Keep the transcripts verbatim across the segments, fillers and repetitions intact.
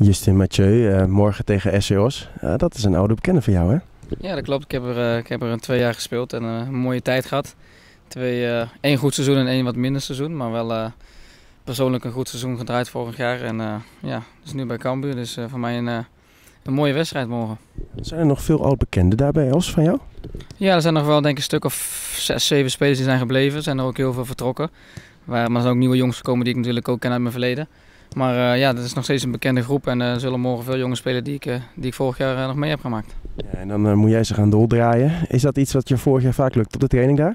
Justin Mathieu, uh, morgen tegen S C Os. Uh, dat is een oude bekende van jou, hè? Ja, dat klopt. Ik heb er, uh, ik heb er een twee jaar gespeeld en uh, een mooie tijd gehad. Twee, uh, één goed seizoen en één wat minder seizoen, maar wel uh, persoonlijk een goed seizoen gedraaid vorig jaar. En uh, ja, dus nu bij Cambuur, dus uh, voor mij een, uh, een mooie wedstrijd morgen. Zijn er nog veel oud bekenden daar bij Els van jou? Ja, er zijn nog wel denk ik een stuk of zes, zeven spelers die zijn gebleven. Er zijn er ook heel veel vertrokken. Maar er zijn ook nieuwe jongens gekomen die ik natuurlijk ook ken uit mijn verleden. Maar uh, ja, dat is nog steeds een bekende groep en er uh, zullen morgen veel jongens spelen die ik, uh, die ik vorig jaar uh, nog mee heb gemaakt. Ja, en dan uh, moet jij ze gaan doordraaien. Is dat iets wat je vorig jaar vaak lukt op de training daar?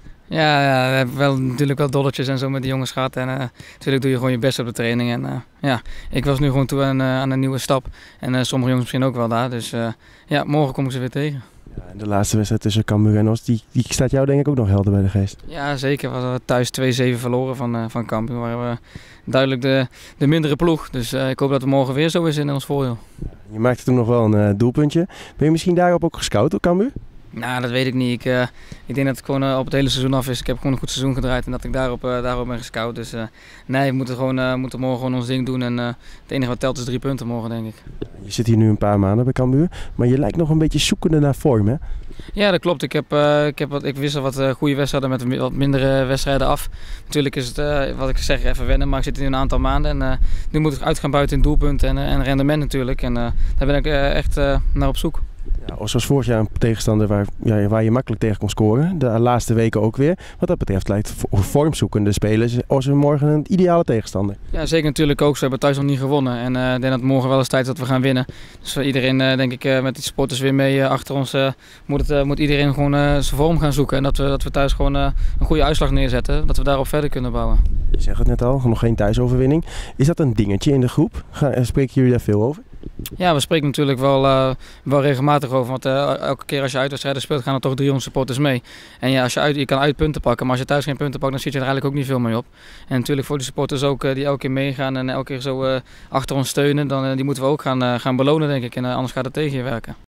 Ja, ja, we hebben wel, natuurlijk wel dolletjes en zo met die jongens gehad. En uh, natuurlijk doe je gewoon je best op de training. En uh, ja, ik was nu gewoon toe aan, uh, aan een nieuwe stap. En uh, sommige jongens misschien ook wel daar. Dus uh, ja, morgen kom ik ze weer tegen. Ja, en de laatste wedstrijd tussen Cambuur en Os, die, die staat jou denk ik ook nog helder bij de geest. Ja, zeker. We hadden thuis twee zeven verloren van, uh, van Cambuur. Waren we duidelijk de, de mindere ploeg. Dus uh, ik hoop dat we morgen weer zo is in ons voordeel. Je maakte toen nog wel een uh, doelpuntje. Ben je misschien daarop ook gescout door Cambuur? Nou, dat weet ik niet. Ik, uh, ik denk dat het gewoon uh, op het hele seizoen af is. Ik heb gewoon een goed seizoen gedraaid en dat ik daarop, uh, daarop ben gescout. Dus uh, nee, we moeten, gewoon, uh, moeten morgen gewoon ons ding doen. En uh, het enige wat telt is drie punten morgen, denk ik. Je zit hier nu een paar maanden bij Cambuur, maar je lijkt nog een beetje zoekende naar vorm, hè? Ja, dat klopt. Ik, heb, uh, ik, heb wat, ik wissel wat uh, goede wedstrijden met wat mindere wedstrijden af. Natuurlijk is het, uh, wat ik zeg, even wennen, maar ik zit hier nu een aantal maanden. En uh, nu moet ik uit gaan buiten in doelpunten en, uh, en rendement natuurlijk. En uh, daar ben ik uh, echt uh, naar op zoek. Ja, Os was vorig jaar een tegenstander waar, ja, waar je makkelijk tegen kon scoren. De laatste weken ook weer. Wat dat betreft lijkt vormzoekende spelers Os morgen een ideale tegenstander. Ja, zeker natuurlijk ook. Ze hebben thuis nog niet gewonnen. En uh, ik denk dat morgen wel eens tijd is dat we gaan winnen. Dus voor iedereen, uh, denk ik, uh, met die supporters weer mee uh, achter ons, uh, moet, het, uh, moet iedereen gewoon uh, zijn vorm gaan zoeken. En dat we, dat we thuis gewoon uh, een goede uitslag neerzetten. Dat we daarop verder kunnen bouwen. Je zegt het net al, nog geen thuisoverwinning. Is dat een dingetje in de groep? Gaan, spreken jullie daar veel over? Ja, we spreken natuurlijk wel, uh, wel regelmatig over, want uh, elke keer als je uitwedstrijden speelt gaan er toch driehonderd supporters mee. En ja, als je, uit, je kan uit punten pakken, maar als je thuis geen punten pakt dan zit je er eigenlijk ook niet veel mee op. En natuurlijk voor de supporters ook uh, die elke keer meegaan en elke keer zo uh, achter ons steunen, dan uh, die moeten we ook gaan, uh, gaan belonen denk ik en uh, anders gaat het tegen je werken.